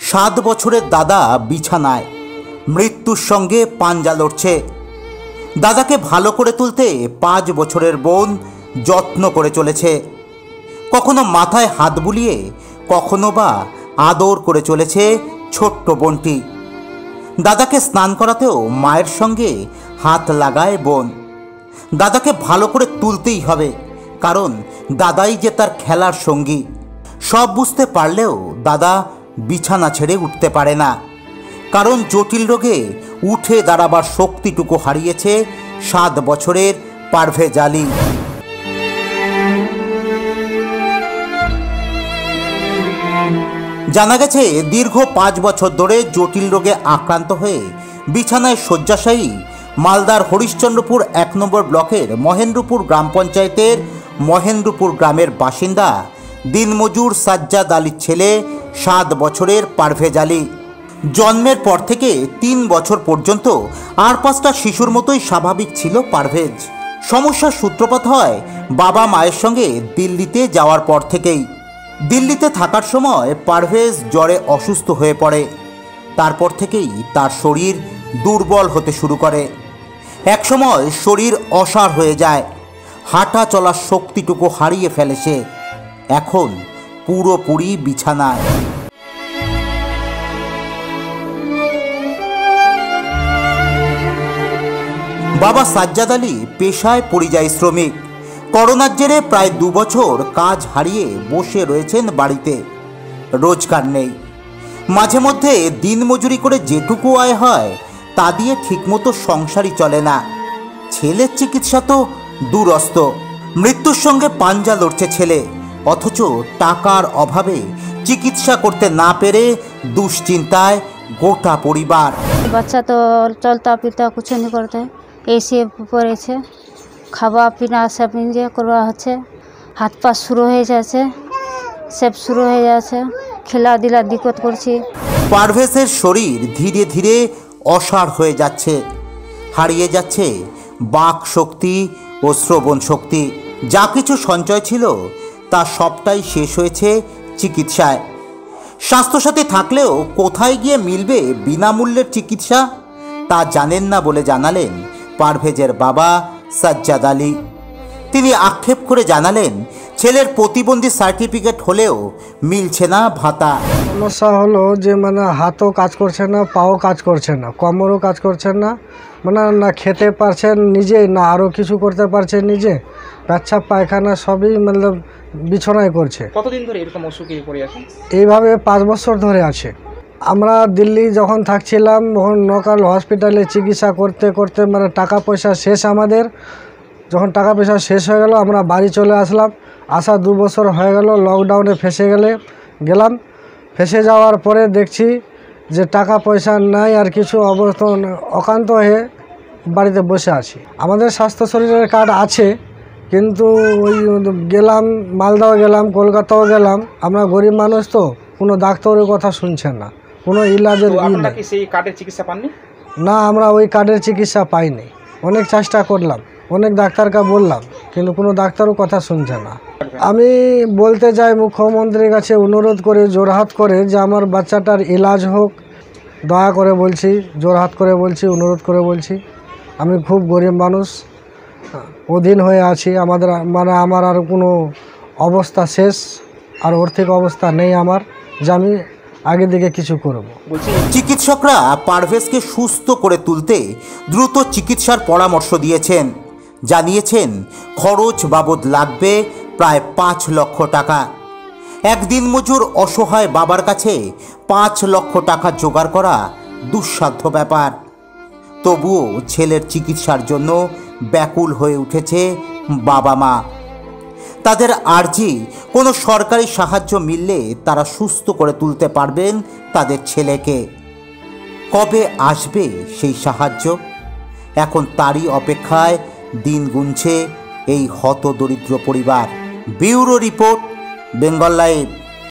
7 বছরের দাদা বিছানায় মৃত্যুর সঙ্গে পাঞ্জা লড়ছে। দাদাকে ভালো করে তুলতে 5 বছরের বোন যত্ন করে চলেছে। কখনো মাথায় হাত বুলিয়ে, কখনো বা আদর করে চলেছে ছোট্ট বোনটি। দাদাকে স্নান করাতেও মায়ের সঙ্গে হাত লাগায় বোন। দাদাকে ভালো করে তুলতেই হবে, কারণ দাদাই যে তার খেলার সঙ্গী। সব বুঝতে পারলেও দাদা বিছানা ছেড়ে উঠতে পারে না, কারণ জটিল রোগে উঠে দাঁড়াবার শক্তিটুকু হারিয়েছে 7 বছরের পারভেজ আলী। জানা গেছে দীর্ঘ 5 বছর ধরে জটিল রোগে আক্রান্ত হয়ে বিছানায় শয্যাশায়ী মালদার হরিশ্চন্দ্রপুর 1 নম্বর ব্লকের মহেন্দ্রপুর গ্রাম পঞ্চায়েতের মহেন্দ্রপুর গ্রামের বাসিন্দা দিনমজুর সাজ্জাদ আলীর ছেলে 7 বছরের পারভেজ আলী। জন্মের পর থেকে 3 বছর পর্যন্ত আর 5টা শিশুর মতোই স্বাভাবিক ছিল পারভেজ। সমস্যার সূত্রপাত হয় বাবা মায়ের সঙ্গে দিল্লিতে যাওয়ার পর থেকেই। দিল্লিতে থাকার সময় পারভেজ জ্বরে অসুস্থ হয়ে পড়ে। তারপর থেকেই তার শরীর দুর্বল হতে শুরু করে। একসময় শরীর অসাড় হয়ে যায়, হাঁটা চলার শক্তিটুকু হারিয়ে ফেলে সে। এখন পুরোপুরি বিছানায়। বাবা সাজ্জাদ আলী পেশায় পরিযায়ী শ্রমিক। করোনার জেরে প্রায় 2 বছর কাজ হারিয়ে বসে রয়েছেন বাড়িতে। রোজগার নেই। মাঝে মধ্যে দিনমজুরি করে যেটুকু আয় হয় তা দিয়ে ঠিকমতো সংসারই চলে না। ছেলের চিকিৎসা তো দূরস্থ। মৃত্যুর সঙ্গে পাঞ্জা লড়ছে ছেলে, অথচ টাকার অভাবে চিকিৎসা করতে না পেরে দুশ্চিন্তায় গোটা পরিবার। বাচ্চা তো চলতা ফিরতা কিছু नहीं করতে, এসে পড়েছে। খাওয়া পিনা সব নিজে করা হচ্ছে, হাত পা শুরু হয়ে যাচ্ছে, সব শুরু হয়ে যাচ্ছে, খেলা দিলা দিক্কত করছি। পারভেজের শরীর ধীরে ধীরে অসাড় হয়ে যাচ্ছে, হারিয়ে যাচ্ছে বাক শক্তি ও শ্রবণ শক্তি। যা কিছু সঞ্চয় ছিল তা সবটাই শেষ হয়েছে চিকিৎসায়। স্বাস্থ্যসাথী থাকলেও কোথায় গিয়ে মিলবে বিনামূল্যের চিকিৎসা তা জানেন না বলে জানালেন পারভেজের বাবা সাজ্জাদ আলী। তিনি আক্ষেপ করে জানালেন, ছেলের প্রতিবন্ধী সার্টিফিকেট হলেও মিলছে না ভাতা। সমস্যা হলো যে হাতও কাজ করছে না, পাও কাজ করছে না, কোমরও কাজ করছে না, না খেতে পারছেন নিজে, না আরও কিছু করতে পারছে নিজে। পেচ্ছাপ পায়খানা সবই বিছানায় করছে। কতদিন ধরে এরকম অসুখে পড়ে আছে? এইভাবে 5 বছর ধরে আছে। আমরা দিল্লি যখন থাকছিলাম তখন লোকাল হসপিটালে চিকিৎসা করতে করতে টাকা পয়সা শেষ আমাদের। যখন টাকা পয়সা শেষ হয়ে গেল আমরা বাড়ি চলে আসলাম। আসা 2 বছর হয়ে গেল, লকডাউনে গেলাম। ফেসে যাওয়ার পরে দেখছি যে টাকা পয়সা নাই, আর কিছু অবস্থা অকান্ত হয়ে বাড়িতে বসে আছি। আমাদের স্বাস্থ্য শরীরের কার্ড আছে, কিন্তু ওই গেলাম, মালদাও গেলাম, কলকাতাও গেলাম। আমরা গরিব মানুষ তো, কোনো ডাক্তারের কথা শুনছেন না, কোনো ইলাজের সেই কার্ডের চিকিৎসা পাননি? না, আমরা ওই কার্ডের চিকিৎসা পাইনি। অনেক চেষ্টা করলাম, অনেক ডাক্তারকে বললাম, কিন্তু কোনো ডাক্তারও কথা শুনছে না। আমি বলতে চাই মুখ্যমন্ত্রীর কাছে অনুরোধ করে, জোরহাত করে, যে আমার বাচ্চাটার ইলাজ হোক। দয়া করে বলছি, জোরহাত করে বলছি, অনুরোধ করে বলছি। আমি খুব গরিব মানুষ, অধীন হয়ে আছি। আমার আর কোনো অবস্থা শেষ, আর আর্থিক অবস্থা নেই আমার যে আমি আগের দিকে কিছু করব। চিকিৎসকরা পারভেজকে সুস্থ করে তুলতে দ্রুত চিকিৎসার পরামর্শ দিয়েছেন। জানিয়েছেন খরচ বাবদ লাগবে প্রায় 5 লক্ষ টাকা। একদিন মজুর অসহায় বাবার কাছে 5 লক্ষ টাকা জোগাড় করা দুঃসাধ্য ব্যাপার। তবুও ছেলের চিকিৎসার জন্য ব্যাকুল হয়ে উঠেছে বাবা মা। তাদের আর্জি, কোনো সরকারি সাহায্য মিললে তারা সুস্থ করে তুলতে পারবেন তাদের ছেলেকে। কবে আসবে সেই সাহায্য? এখন তারই অপেক্ষায় দিন গুনছে এই হতদরিদ্র পরিবার। Bureau report, Bengal live.